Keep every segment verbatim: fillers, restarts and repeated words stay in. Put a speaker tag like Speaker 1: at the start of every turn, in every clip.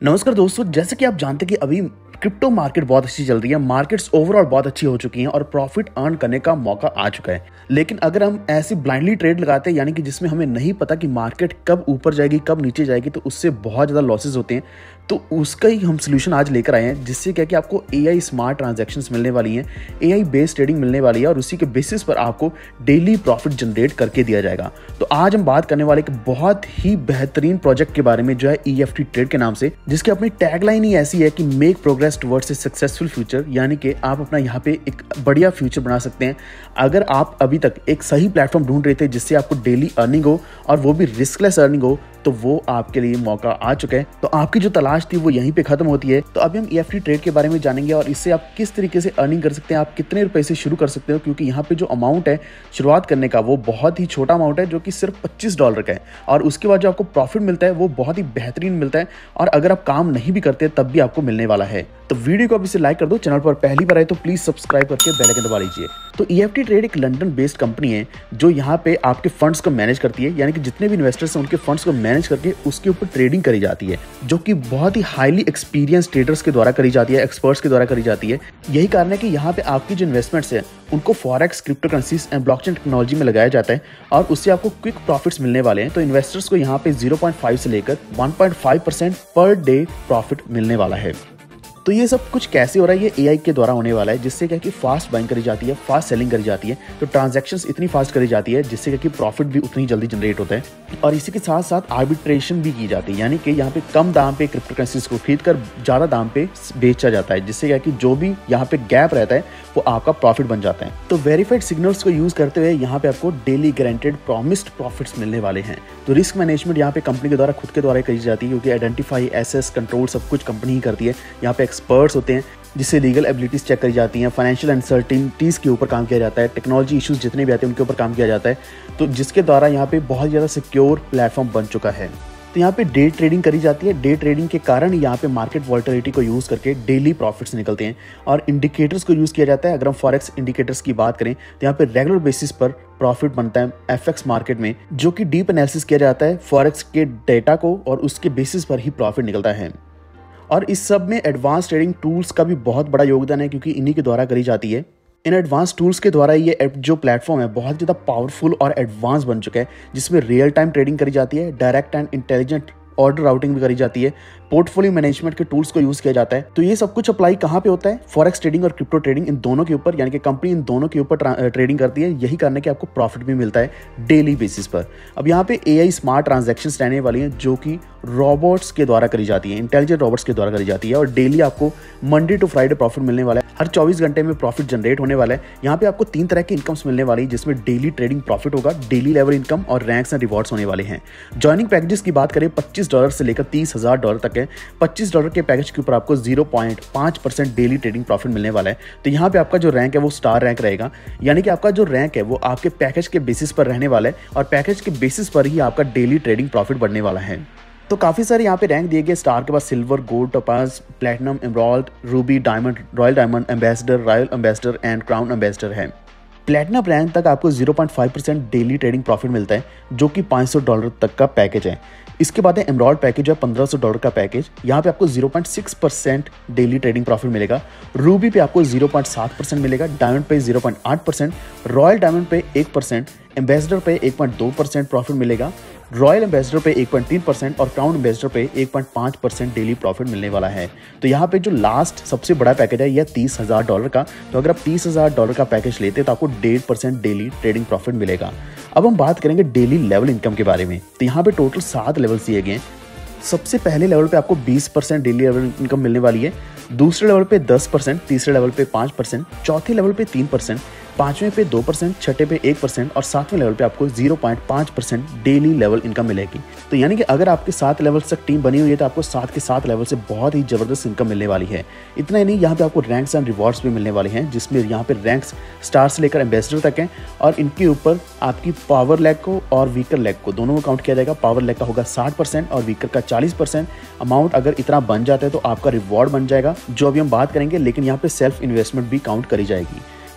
Speaker 1: नमस्कार दोस्तों, जैसे कि आप जानते हैं कि अभी क्रिप्टो मार्केट बहुत अच्छी चल रही है। मार्केट्स ओवरऑल बहुत अच्छी हो चुकी हैं और प्रॉफिट अर्न करने का मौका आ चुका है। लेकिन अगर हम ऐसी ब्लाइंडली ट्रेड लगाते हैं, यानी कि जिसमें हमें नहीं पता कि मार्केट कब ऊपर जाएगी कब नीचे जाएगी, तो उससे बहुत ज़्यादा लॉसेज होते हैं। तो उसका ही हम सोल्यूशन आज लेकर आए हैं, जिससे क्या कि आपको एआई स्मार्ट ट्रांजैक्शंस मिलने वाली हैं, एआई बेस्ड ट्रेडिंग मिलने वाली है और उसी के बेसिस पर आपको डेली प्रॉफिट जनरेट करके दिया जाएगा। तो आज हम बात करने वाले एक बहुत ही बेहतरीन प्रोजेक्ट के बारे में, जो है ईएफटी ट्रेड के नाम से, जिसकी अपनी टैगलाइन ही ऐसी है कि make progress towards a successful future, यानी कि आप अपना यहाँ पे एक बढ़िया फ्यूचर बना सकते हैं। अगर आप अभी तक एक सही प्लेटफॉर्म ढूंढ रहे थे जिससे आपको डेली अर्निंग हो और वो भी रिस्कलेस अर्निंग हो, तो वो आपके लिए मौका आ चुका है। तो आपकी जो तलाश थी वो यहीं पे खत्म होती है। तो अभी हम ईएफटी ट्रेड के बारे में जानेंगे और इससे आप किस तरीके से अर्निंग कर सकते हैं, आप कितने रुपए से शुरू कर सकते हो, क्योंकि यहाँ पे जो अमाउंट है शुरुआत करने का वो बहुत ही छोटा अमाउंट है, जो कि सिर्फ पच्चीस डॉलर का है। और उसके बाद जो आपको प्रॉफिट मिलता है वो बहुत ही बेहतरीन मिलता है, और अगर आप काम नहीं भी करते तब भी आपको मिलने वाला है। तो वीडियो को अभी से लाइक कर दो, चैनल पर पहली बार आए तो प्लीज सब्सक्राइब करके बेल आइकन दबा लीजिए। तो ईएफटी ट्रेड एक लंदन बेस्ड कंपनी है जो यहाँ पे आपके फंड्स को मैनेज करती है, यानी कि जितने भी इन्वेस्टर्स हैं उनके फंड्स को मैनेज करके उसके ऊपर ट्रेडिंग करी जाती है, जो कि बहुत ही हाईली एक्सपीरियंस ट्रेडर्स के द्वारा करी जाती है, एक्सपर्ट्स के द्वारा करी जाती है। यही कारण है कि यहाँ पे आपकी जो इन्वेस्टमेंट्स है उनको forex, crypto currencies and blockchain technology में लगाया जाता है और उससे आपको क्विक प्रॉफिट्स मिलने वाले हैं। तो इन्वेस्टर्स को यहाँ पे ज़ीरो पॉइंट फाइव से लेकर one point five percent per day profit मिलने वाला है। तो ये सब कुछ कैसे हो रहा है, ये एआई के द्वारा होने वाला है, जिससे क्या कि फास्ट बाइंग करी जाती है, फास्ट सेलिंग करी जाती है। तो ट्रांजैक्शंस इतनी फास्ट करी जाती है जिससे क्या कि प्रॉफिट भी उतनी जल्दी जनरेट होता है। और इसी के साथ साथ आर्बिट्रेशन भी की जाती है, यानी कि यहाँ पे कम दाम पे क्रिप्टो करेंसीज को खरीद कर ज़्यादा दाम पे बेचा जाता है, जिससे क्या कि जो भी यहाँ पे गैप रहता है वो आपका प्रॉफिट बन जाता है। तो वेरीफाइड सिग्नल्स को यूज करते हुए यहाँ पे आपको डेली गारंटेड प्रॉमिस्ड प्रॉफिट्स मिलने वाले हैं। तो रिस्क मैनेजमेंट यहाँ पे कंपनी के द्वारा खुद के द्वारा करी जाती है, क्योंकि आइडेंटिफाई, एसेस, कंट्रोल सब कुछ कंपनी ही करती है। यहाँ पे एक्सपर्ट्स होते हैं जिससे लीगल एबिलिटीज चेक करी जाती हैं, फाइनेंशियल अनसर्टिनिटीज के ऊपर काम किया जाता है, टेक्नोलॉजी इश्यूज जितने भी आते हैं उनके ऊपर काम किया जाता है। तो जिसके द्वारा यहाँ पे बहुत ज़्यादा सिक्योर प्लेटफॉर्म बन चुका है। तो यहाँ पे डे ट्रेडिंग करी जाती है। डे ट्रेडिंग के कारण यहाँ पे मार्केट वॉलेटिलिटी को यूज़ करके डेली प्रॉफिट्स निकलते हैं और इंडिकेटर्स को यूज़ किया जाता है। अगर हम फॉरेक्स इंडिकेटर्स की बात करें तो यहाँ पे रेगुलर बेसिस पर प्रॉफिट बनता है एफएक्स मार्केट में, जो कि डीप एनालिसिस किया जाता है फॉरेक्स के डेटा को और उसके बेसिस पर ही प्रॉफिट निकलता है। और इस सब में एडवांस ट्रेडिंग टूल्स का भी बहुत बड़ा योगदान है, क्योंकि इन्हीं के द्वारा करी जाती है। इन एडवांस टूल्स के द्वारा ये जो प्लेटफॉर्म है बहुत ज़्यादा पावरफुल और एडवांस बन चुका है, जिसमें रियल टाइम ट्रेडिंग करी जाती है, direct and intelligent order routing भी करी जाती है, पोर्टफोलियो मैनेजमेंट के टूल्स को यूज किया जाता है। तो ये सब कुछ अप्लाई कहाँ पे होता है? फॉरेक्स ट्रेडिंग और क्रिप्टो ट्रेडिंग, इन दोनों के ऊपर, यानी कि कंपनी इन दोनों के ऊपर ट्रेडिंग करती है। यही कारण है कि आपको प्रॉफिट भी मिलता है डेली बेसिस पर। अब यहाँ पे एआई स्मार्ट ट्रांजैक्शंस रहने वाली हैं, जो कि रोबोट्स के द्वारा करी जाती है, इंटेलिजेंट रोबोट्स के द्वारा करी जाती है, और डेली आपको मंडे टू फ्राइडे प्रॉफिट मिलने वाला है। हर चौबीस घंटे में प्रॉफिट जनरेट होने वाला है। यहाँ पे आपको तीन तरह की इनकम्स मिलने वाली है, जिसमें डेली ट्रेडिंग प्रॉफिट होगा, डेली लेवल इनकम और रैंक्स एंड रिवॉर्ड्स होने वाले हैं। ज्वाइनिंग पैकेजेस की बात करें पच्चीस डॉलर से लेकर तीस हजार डॉलर तक है। पच्चीस डॉलर के पैकेज के ऊपर आपको zero point five percent daily trading profit मिलने वाला है। तो यहाँ पे आपका जो रैंक है वो स्टार रैंक रहेगा, यानी कि आपका जो रैंक है वो आपके पैकेज के बेसिस पर रहने वाला है और पैकेज के बेसिस पर ही आपका डेली ट्रेडिंग प्रॉफिट बढ़ने वाला है। तो काफ़ी सारे यहाँ पे रैंक दिए गए। स्टार के बाद silver, gold, topaz, platinum, emerald, ruby, diamond, royal diamond, ambassador, royal ambassador and crown ambassador है। प्लैटिनम रैंक तक आपको zero point five percent daily trading profit मिलता है, जो कि पाँच सौ डॉलर तक का पैकेज है। इसके बाद है एमराल्ड पैकेज, है पंद्रह सौ डॉलर का पैकेज। यहाँ पे आपको zero point six percent daily trading profit मिलेगा। रूबी पे आपको ज़ीरो पॉइंट सेवन परसेंट मिलेगा, डायमंड पे zero point eight percent, royal diamond पे वन परसेंट, एम्बेसडर पे one point two percent profit मिलेगा, रॉयल एम्बेसडर पे वन पॉइंट थ्री परसेंट और क्राउन एम्बेसडर पे one point five percent daily profit मिलने वाला है। तो यहाँ पे जो लास्ट सबसे बड़ा पैकेज है यह तीस हजार डॉलर का। तो अगर आप तीस हजार डॉलर का पैकेज लेते हैं तो आपको डेढ़ परसेंट डेली ट्रेडिंग प्रॉफिट मिलेगा। अब हम बात करेंगे डेली लेवल इनकम के बारे में। तो यहाँ पे टोटल सात लेवल्स दिए गए हैं। सबसे पहले लेवल पे आपको बीस परसेंट डेली लेवल इनकम मिलने वाली है, दूसरे लेवल पे दस परसेंट, तीसरे लेवल पे पाँच परसेंट, चौथे लेवल पे तीन परसेंट, पांचवें पे दो परसेंट, छठे पे एक परसेंट और सातवें लेवल पे आपको zero point five percent daily level income मिलेगी। तो यानी कि अगर आपके सात लेवल तक टीम बनी हुई है तो आपको सात के सात लेवल से बहुत ही जबरदस्त इनकम मिलने वाली है। इतना ही नहीं, यहाँ पे आपको रैंक्स एंड रिवॉर्ड्स भी मिलने वाले हैं, जिसमें यहाँ पे रैंक्स स्टार से लेकर एम्बेसडर तक हैं और इनके ऊपर आपकी पावर लेग को और वीकर लेग को दोनों को काउंट किया जाएगा। पावर लेग का होगा साठ परसेंट और वीकर का चालीस परसेंट। अमाउंट अगर इतना बन जाता है तो आपका रिवॉर्ड बन जाएगा, जो अभी हम बात करेंगे, लेकिन यहाँ पे सेल्फ इन्वेस्टमेंट भी काउंट करी जाएगी।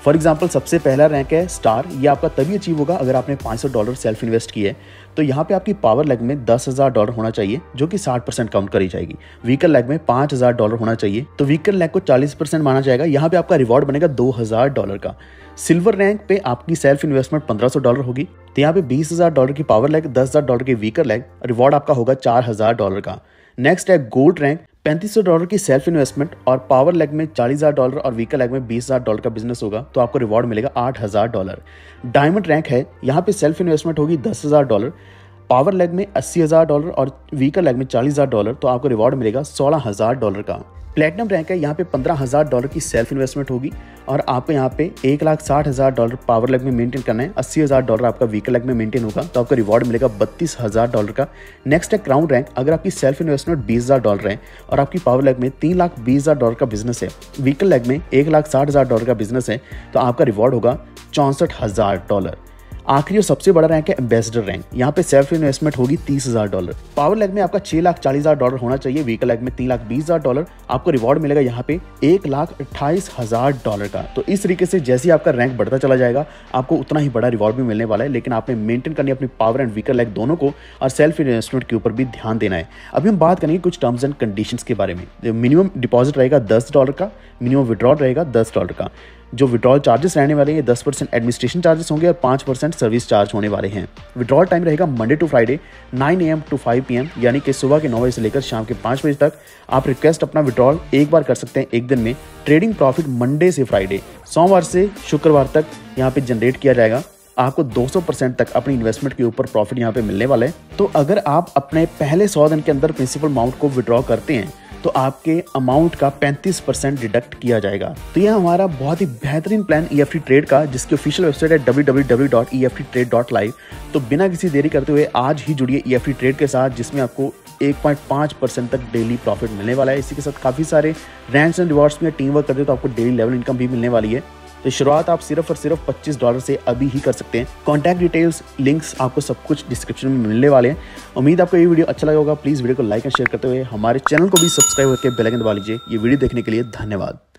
Speaker 1: फॉर एग्जाम्पल सबसे पहला रैंक है स्टार। ये आपका तभी अचीव होगा अगर आपने पाँच सौ डॉलर सेल्फ इन्वेस्ट किए है। तो यहाँ पे आपकी पावर लेग में दस हज़ार डॉलर होना चाहिए जो कि साठ परसेंट काउंट करी जाएगी। व्हीकल लेग में पाँच हज़ार डॉलर होना चाहिए तो व्हीकल लेग को चालीस परसेंट माना जाएगा। यहाँ पे आपका रिवॉर्ड बनेगा दो हज़ार डॉलर का। सिल्वर रैंक पे आपकी सेल्फ इन्वेस्टमेंट पंद्रह सौ डॉलर होगी तो यहाँ पे बीस हज़ार डॉलर की पावर लेग, दस हज़ार डॉलर की व्हीकल लेग, रिवॉर्ड आपका होगा चार हज़ार डॉलर का। नेक्स्ट है गोल्ड रैंक, पैंतीस सौ डॉलर की सेल्फ इन्वेस्टमेंट और पावर लेग में चालीस हज़ार डॉलर और व्हीकल लेग में बीस हज़ार डॉलर का बिजनेस होगा तो आपको रिवॉर्ड मिलेगा आठ हज़ार डॉलर। डायमंड रैंक है, यहाँ पे सेल्फ इन्वेस्टमेंट होगी दस हज़ार डॉलर, पावर लेग में अस्सी हज़ार डॉलर और व्हीकल लेग में चालीस हज़ार डॉलर तो आपको रिवॉर्ड मिलेगा सोलह हज़ार डॉलर का। प्लेटिनम रैंक है, यहाँ पे पंद्रह हज़ार डॉलर की सेल्फ इन्वेस्टमेंट होगी और आपको यहाँ पे एक लाख साठ हज़ार डॉलर पावर लेग में मेंटेन करना है, अस्सी हज़ार डॉलर आपका व्हीकल लेग में मेंटेन होगा तो आपका रिवॉर्ड मिलेगा बत्तीस हज़ार डॉलर का। नेक्स्ट है क्राउन रैंक। अगर आपकी सेल्फ इन्वेस्टमेंट बीस हज़ार डॉलर है और आपकी पावर लेग में तीन लाख बीस हज़ार डॉलर का बिजनेस है, व्हीकल लेग में एक लाख साठ हज़ार डॉलर का बिजनेस है तो आपका रिवॉर्ड होगा चौंसठ हज़ार डॉलर। आखिरी और सबसे बड़ा रैंक है एम्बेसडर रैंक। यहाँ पे सेल्फ इन्वेस्टमेंट होगी तीस हज़ार डॉलर। पावर लेग में आपका छह लाख चालीस हज़ार डॉलर होना चाहिए, व्हीकल लेग में तीन लाख बीस हज़ार डॉलर। आपको रिवॉर्ड मिलेगा यहाँ पे एक लाख अट्ठाईस हज़ार डॉलर का। तो इस तरीके से जैसे ही आपका रैंक बढ़ता चला जाएगा आपको उतना ही बड़ा रिवॉर्ड भी मिलने वाला है, लेकिन आपने मेंटेन करनी अपनी पावर एंड व्हीकल लेग दोनों को और सेल्फ इन्वेस्टमेंट के ऊपर भी ध्यान देना है। अभी हम बात करेंगे कुछ टर्म्स एंड कंडीशंस के बारे में। मिनिमम डिपॉजिट रहेगा दस डॉलर का, मिनिमम विड्रॉल रहेगा दस डॉलर का। जो विड्रॉल चार्जेस रहने वाले हैं दस परसेंट एडमिनिस्ट्रेशन चार्जेस होंगे और पाँच परसेंट सर्विस चार्ज होने वाले हैं। विड्रॉल टाइम रहेगा Monday to Friday nine A M to five P M, यानी कि सुबह के नौ बजे से लेकर शाम के पाँच बजे तक आप रिक्वेस्ट अपना विड्रॉल एक बार कर सकते हैं एक दिन में। ट्रेडिंग प्रॉफिट मंडे से फ्राइडे, सोमवार से शुक्रवार तक यहाँ पे जनरेट किया जाएगा। आपको दो सौ परसेंट तक अपनी इन्वेस्टमेंट के ऊपर प्रॉफिट यहाँ पे मिलने वाला है। तो अगर आप अपने पहले सौ दिन के अंदर प्रिंसिपल अमाउंट को विड्रॉ करते हैं तो आपके अमाउंट का पैंतीस परसेंट डिडक्ट किया जाएगा। तो यह हमारा बहुत ही बेहतरीन plan E F T trade का, जिसकी ऑफिशियल वेबसाइट है W W W dot E F T trade dot live. तो बिना किसी देरी करते हुए आज ही जुड़िए ई एफ टी ट्रेड के साथ, जिसमें आपको एक पॉइंट पाँच परसेंट तक डेली प्रॉफिट मिलने वाला है। इसी के साथ काफ़ी सारे रैंक्स एंड रिवॉर्ड्स में टीम वर्क करते हो तो आपको डेली लेवल इनकम भी मिलने वाली है। तो शुरुआत आप सिर्फ और सिर्फ पच्चीस डॉलर से अभी ही कर सकते हैं। कॉन्टैक्ट डिटेल्स, लिंक्स आपको सब कुछ डिस्क्रिप्शन में मिलने वाले हैं। उम्मीद आपको ये वीडियो अच्छा लगा होगा। प्लीज़ वीडियो को लाइक एंड शेयर करते हुए हमारे चैनल को भी सब्सक्राइब करके बेल आइकन दबा लीजिए। ये वीडियो देखने के लिए धन्यवाद।